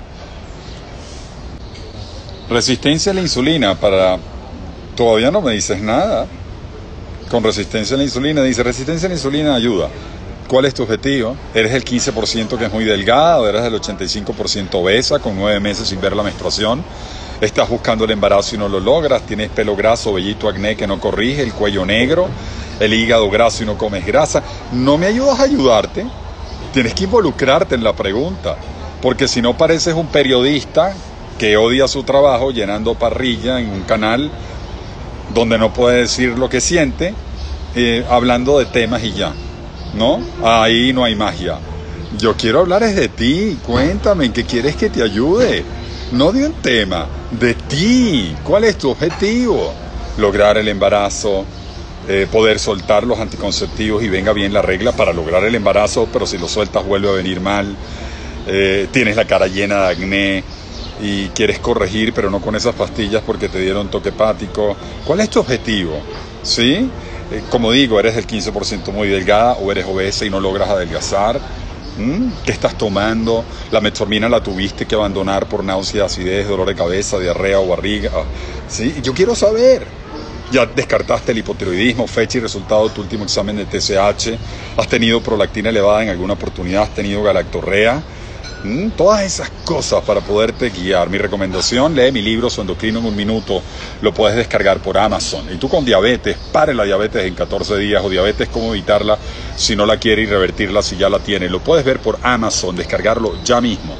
Resistencia a la insulina, todavía no me dices nada. Con resistencia a la insulina, dice, resistencia a la insulina ayuda. ¿Cuál es tu objetivo? ¿Eres el 15% que es muy delgada o eres el 85% obesa con 9 meses sin ver la menstruación? ¿Estás buscando el embarazo y no lo logras? ¿Tienes pelo graso, vellito, acné que no corrige, el cuello negro, el hígado graso y no comes grasa? ¿No me ayudas a ayudarte? Tienes que involucrarte en la pregunta, porque si no pareces un periodista que odia su trabajo llenando parrilla en un canal donde no puede decir lo que siente, hablando de temas y ya, ¿no? Ahí no hay magia. Yo quiero hablar es de ti, cuéntame, ¿en qué quieres que te ayude? No de un tema, de ti. ¿Cuál es tu objetivo? Lograr el embarazo, poder soltar los anticonceptivos y venga bien la regla para lograr el embarazo, pero si lo sueltas vuelve a venir mal. Tienes la cara llena de acné y quieres corregir, pero no con esas pastillas porque te dieron toque hepático. ¿Cuál es tu objetivo? ¿Sí? Como digo, eres del 15% muy delgada o eres obesa y no logras adelgazar. ¿Qué estás tomando? La metformina la tuviste que abandonar por náuseas, acidez, dolor de cabeza, diarrea o barriga. ¿Sí? Yo quiero saber. Ya descartaste el hipotiroidismo, fecha y resultado de tu último examen de TSH. ¿Has tenido prolactina elevada en alguna oportunidad? ¿Has tenido galactorrea? Todas esas cosas para poderte guiar. Mi recomendación, lee mi libro Su Endocrino en un Minuto. Lo puedes descargar por Amazon. Y tú con diabetes, pare la diabetes en 14 días. O diabetes, cómo evitarla si no la quiere y revertirla si ya la tiene. Lo puedes ver por Amazon, descargarlo ya mismo.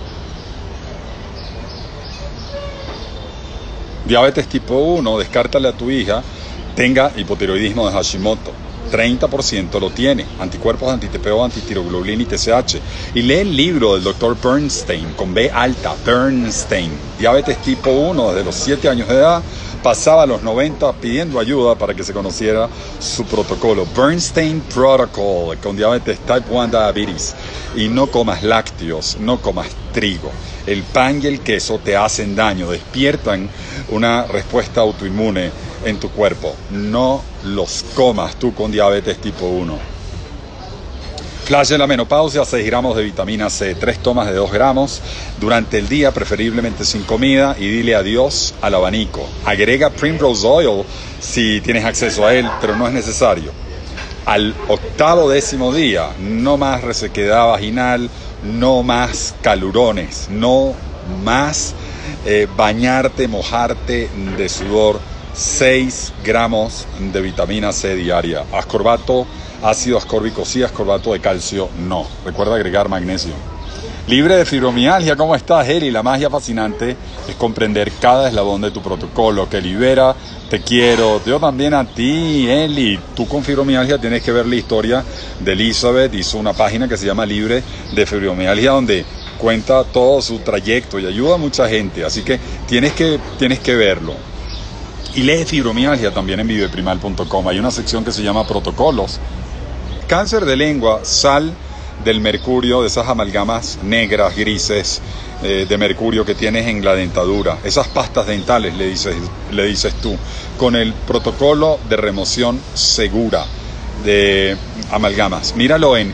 Diabetes tipo 1, descártale a tu hija, tenga hipotiroidismo de Hashimoto. 30% lo tiene, anticuerpos anti-TPO, antitiroglobulina y TSH. Y lee el libro del Dr. Bernstein, con B alta, Bernstein. Diabetes tipo 1, desde los 7 años de edad, pasaba a los 90 pidiendo ayuda para que se conociera su protocolo. Bernstein Protocol, con diabetes type 1 diabetes. Y no comas lácteos, no comas trigo. El pan y el queso te hacen daño, despiertan una respuesta autoinmune en tu cuerpo. No los comas tú con diabetes tipo 1. Flash de la menopausia, 6 gramos de vitamina C, 3 tomas de 2 gramos durante el día, preferiblemente sin comida, y dile adiós al abanico. Agrega Primrose Oil si tienes acceso a él, pero no es necesario. Al 8º día, no más resequedad vaginal, no más calurones, no más bañarte, mojarte de sudor. 6 gramos de vitamina C diaria. Ascorbato, ácido ascórbico sí, ascorbato de calcio no. Recuerda agregar magnesio. Libre de fibromialgia, ¿cómo estás, Eli? La magia fascinante es comprender cada eslabón de tu protocolo que libera. Te quiero. Yo también a ti, Eli. Tú con fibromialgia tienes que ver la historia de Elizabeth. Hizo una página que se llama Libre de Fibromialgia, donde cuenta todo su trayecto y ayuda a mucha gente. Así que tienes que verlo. Y lee fibromialgia también en viveprimal.com. Hay una sección que se llama protocolos. Cáncer de lengua, sal del mercurio, de esas amalgamas negras, grises, de mercurio que tienes en la dentadura. Esas pastas dentales, le dices tú, con el protocolo de remoción segura de amalgamas. Míralo en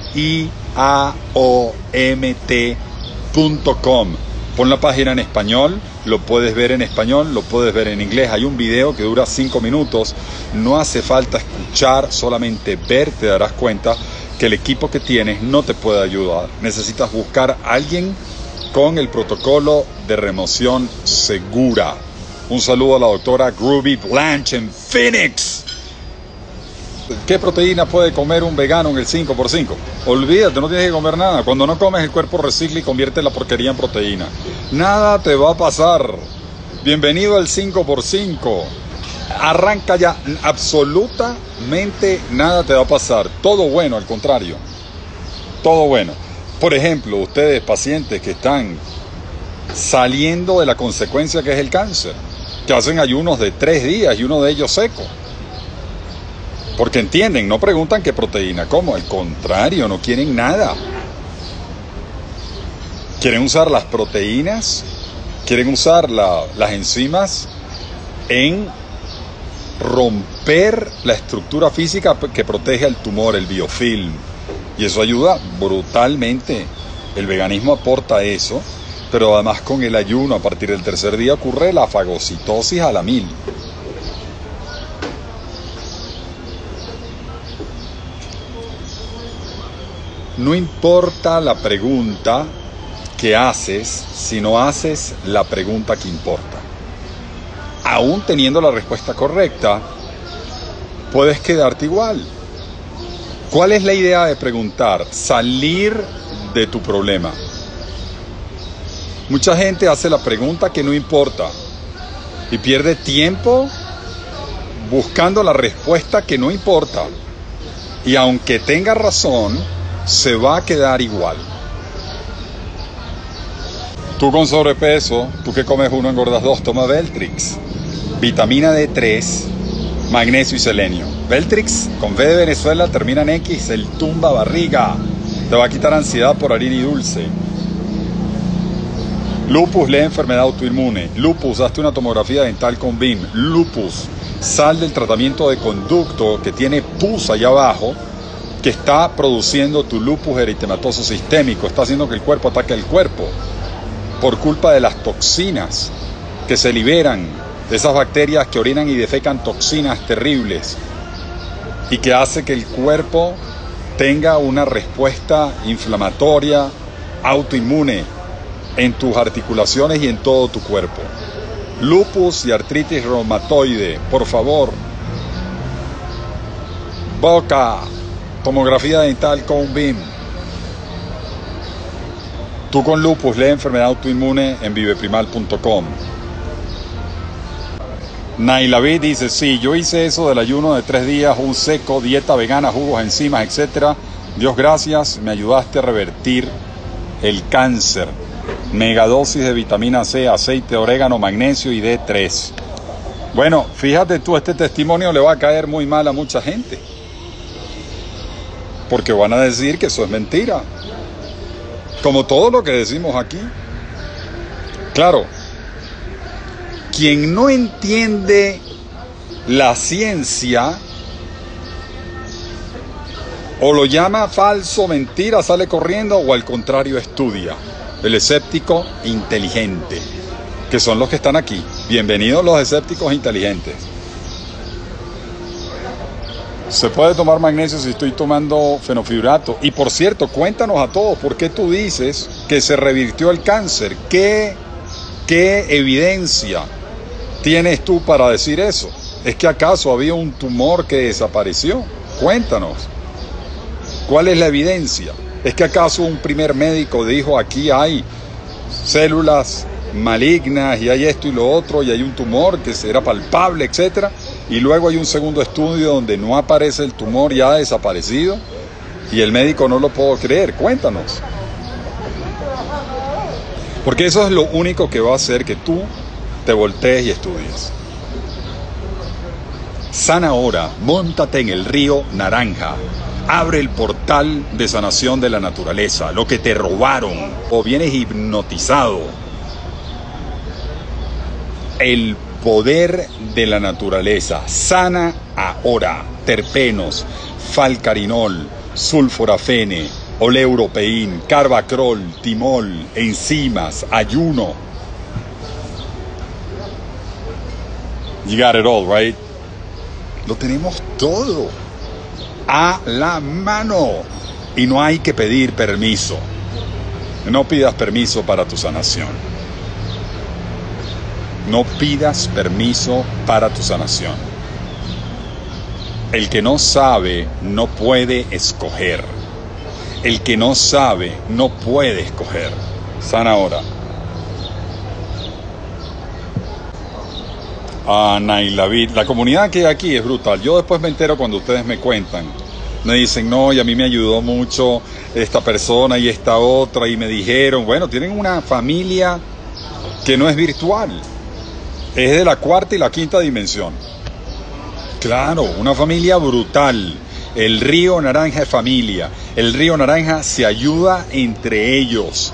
iaomt.com. Pon la página en español, lo puedes ver en español, lo puedes ver en inglés. Hay un video que dura 5 minutos, no hace falta escuchar, solamente ver, te darás cuenta que el equipo que tienes no te puede ayudar. Necesitas buscar a alguien con el protocolo de remoción segura. Un saludo a la doctora Groovy Blanche en Phoenix. ¿Qué proteína puede comer un vegano en el 5x5? Olvídate, no tienes que comer nada. Cuando no comes, el cuerpo recicla y convierte la porquería en proteína. Nada te va a pasar. Bienvenido al 5x5. Arranca ya. Absolutamente nada te va a pasar. Todo bueno, al contrario. Todo bueno. Por ejemplo, ustedes pacientes que están saliendo de la consecuencia que es el cáncer, que hacen ayunos de 3 días y uno de ellos seco. Porque entienden, no preguntan qué proteína como, al contrario, no quieren nada. Quieren usar las proteínas, quieren usar las enzimas en romper la estructura física que protege al tumor, el biofilm. Y eso ayuda brutalmente. El veganismo aporta eso, pero además con el ayuno a partir del 3er día ocurre la fagocitosis a la 1000. No importa la pregunta que haces si no haces la pregunta que importa. Aún teniendo la respuesta correcta, puedes quedarte igual. ¿Cuál es la idea de preguntar? Salir de tu problema. Mucha gente hace la pregunta que no importa y pierde tiempo buscando la respuesta que no importa. Y aunque tenga razón, se va a quedar igual. Tú con sobrepeso, tú que comes 1 engordas 2, toma Veltrix, vitamina D3, magnesio y selenio. Veltrix con V de Venezuela termina en X, el tumba barriga, te va a quitar ansiedad por harina y dulce. Lupus, lee enfermedad autoinmune. Lupus, hazte una tomografía dental con BIM. Lupus, Sal del tratamiento de conducto que tiene pus allá abajo, que está produciendo tu lupus eritematoso sistémico, está haciendo que el cuerpo ataque el cuerpo por culpa de las toxinas que se liberan de esas bacterias que orinan y defecan toxinas terribles y que hace que el cuerpo tenga una respuesta inflamatoria, autoinmune en tus articulaciones y en todo tu cuerpo. Lupus y artritis reumatoide, por favor. Boca, tomografía dental con BIM. Tú con lupus, lee enfermedad autoinmune en viveprimal.com. Nailavid dice, sí, yo hice eso del ayuno de 3 días, un seco, dieta vegana, jugos, enzimas, etc. Dios gracias, me ayudaste a revertir el cáncer. Megadosis de vitamina C, aceite de orégano, magnesio y D3. Bueno, fíjate tú, este testimonio le va a caer muy mal a mucha gente. Porque van a decir que eso es mentira. Como todo lo que decimos aquí. Claro. Quien no entiende la ciencia o lo llama falso, mentira, sale corriendo, o al contrario estudia. El escéptico inteligente, que son los que están aquí. Bienvenidos los escépticos inteligentes. Se puede tomar magnesio si estoy tomando fenofibrato. Y por cierto, cuéntanos a todos por qué tú dices que se revirtió el cáncer. ¿Qué evidencia tienes tú para decir eso? ¿Es que acaso había un tumor que desapareció? Cuéntanos. ¿Cuál es la evidencia? ¿Es que acaso un primer médico dijo aquí hay células malignas y hay esto y lo otro y hay un tumor que será palpable, etcétera? Y luego hay un segundo estudio donde no aparece el tumor, ya ha desaparecido, y el médico no lo puedo creer. Cuéntanos. Porque eso es lo único que va a hacer que tú te voltees y estudies. Sana ahora, móntate en el río Naranja. Abre el portal de sanación de la naturaleza, lo que te robaron o vienes hipnotizado. El poder de la naturaleza. Sana ahora. Terpenos, falcarinol, sulforafene, oleuropeín, carbacrol, timol, enzimas, ayuno. You got it all, right? Lo tenemos todo a la mano y no hay que pedir permiso. No pidas permiso para tu sanación. No pidas permiso para tu sanación. El que no sabe no puede escoger. El que no sabe no puede escoger. Sana ahora. Nailavid, la comunidad que hay aquí es brutal. Yo después me entero cuando ustedes me cuentan. Me dicen, no, y a mí me ayudó mucho esta persona y esta otra, y me dijeron, bueno, tienen una familia que no es virtual, es de la 4ª y la 5ª dimensión. Claro, una familia brutal. El río Naranja es familia. El río Naranja se ayuda entre ellos.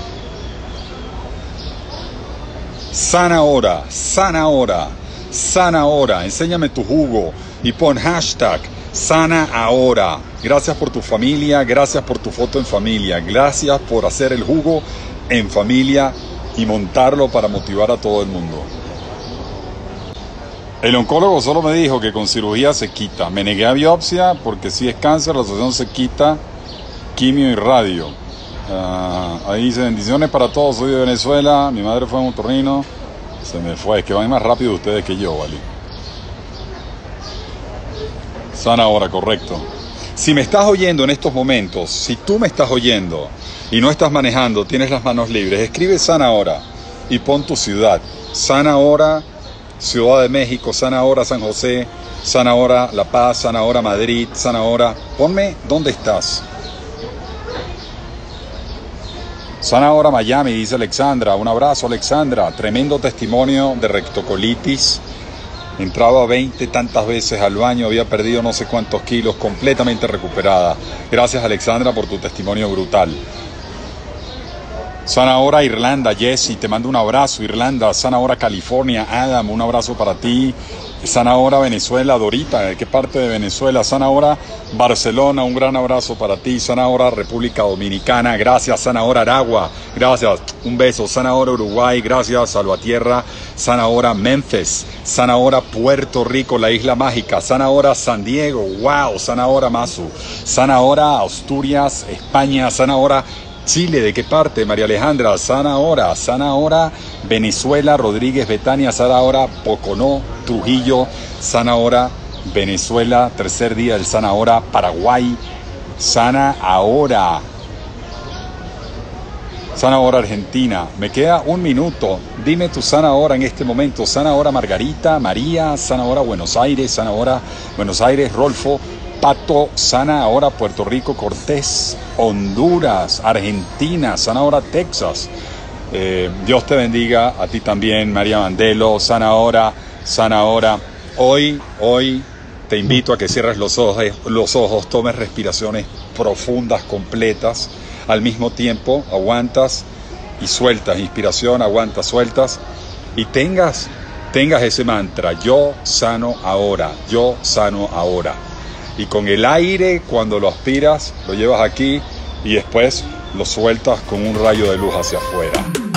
Sana ahora, sana ahora, sana ahora. Enséñame tu jugo y pon hashtag sana ahora. Gracias por tu familia, gracias por tu foto en familia, gracias por hacer el jugo en familia y montarlo para motivar a todo el mundo. El oncólogo solo me dijo que con cirugía se quita. Me negué a biopsia porque si es cáncer, la asociación se quita quimio y radio. Ahí dice, bendiciones para todos, soy de Venezuela, mi madre fue en un otorrino, se me fue, es que van más rápido ustedes que yo, ¿vale? Sana ahora, correcto. Si me estás oyendo en estos momentos, si tú me estás oyendo y no estás manejando, tienes las manos libres, escribe sana ahora y pon tu ciudad. Sana ahora, Ciudad de México, sana ahora San José, sana ahora La Paz, sana ahora Madrid, sana ahora. Ponme dónde estás. Sana ahora Miami, dice Alexandra. Un abrazo, Alexandra. Tremendo testimonio de rectocolitis. Entraba 20 tantas veces al baño, había perdido no sé cuántos kilos, completamente recuperada. Gracias, Alexandra, por tu testimonio brutal. Sana ahora Irlanda, Jessy, te mando un abrazo, Irlanda. Sana ahora California, Adam, un abrazo para ti. Sana Hora Venezuela, Dorita, ¿de qué parte de Venezuela? Sana Hora Barcelona, un gran abrazo para ti. Sana Hora República Dominicana, gracias. Sana Hora Aragua, gracias, un beso. Sana Hora Uruguay, gracias. Salvatierra. Sana Hora Memphis, Sana Hora Puerto Rico, la isla mágica. Sana Hora San Diego, wow. Sana Hora Mazu, Sana Hora Asturias, España. Sana Hora Chile, ¿de qué parte? María Alejandra. Sana Hora Venezuela, Rodríguez, Betania. Sana Hora Pocono, Trujillo. Sana Hora Venezuela, tercer día del Sana Hora Paraguay. Sana Hora Argentina. Me queda un minuto. Dime tu Sana Hora en este momento. Sana Hora Margarita, María. Sana Hora Buenos Aires. Sana Hora Buenos Aires, Rolfo. Pato. Sana Hora Puerto Rico, Cortés, Honduras, Argentina. Sana Hora Texas. Dios te bendiga, a ti también, María Mandelo. Sana Hora. Hoy te invito a que cierres los ojos, tomes respiraciones profundas, completas. Al mismo tiempo, aguantas y sueltas. Inspiración, aguantas, sueltas. Y tengas ese mantra: yo sano ahora, yo sano ahora. Y con el aire, cuando lo aspiras, lo llevas aquí y después lo sueltas con un rayo de luz hacia afuera.